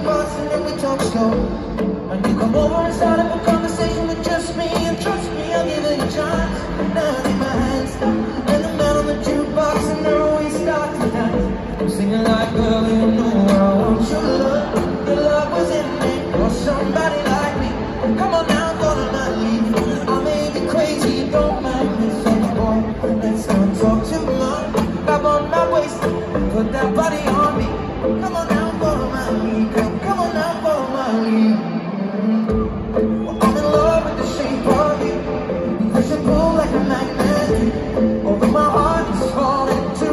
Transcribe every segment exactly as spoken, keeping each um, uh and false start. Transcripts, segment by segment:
fast and then we talk slow. And you come over and start up a conversation with just me, and trust me, I'll give it a chance. Now I leave my hands stop, and the man on the jukebox, and there always start to dance. I'm singing like, girl, you know I want your love. Your love was in me, or somebody like me. Come on now, gonna not leave. I may be crazy, you don't mind me. So boy, let's not talk too long. Grab on my waist, put that body on me. Come on now, follow my lead. Come, come on now, follow my lead. Well, I'm in love with the shape of you. Push and pull like a magnet. Although my heart is falling too.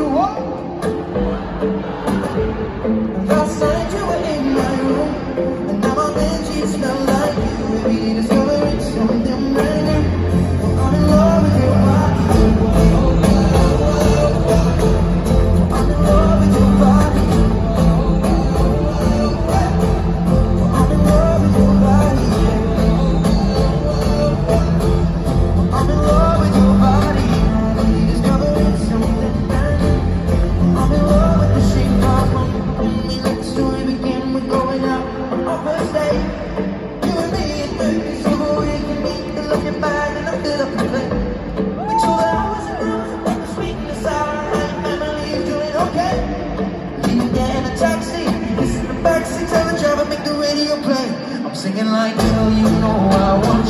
Last night you were in my room, and now my bedsheets smell like you. Maybe discovering something brand new. Well, I'm in love with your body. I'm in love with your body. I'm in love with your body. I'm in love with your body. Maybe discovering something brand new. I'm in love with the shape of you. When we let the story begin, we're going out on our first date. You and me and thirty, so we can meet. And looking back and I feel up the play. We told hours and hours about the sweetness of our night. Memories doing okay. Leaving there in a taxi, listen to the backseat, tell the driver make the radio play. I'm singing like, girl, you know I want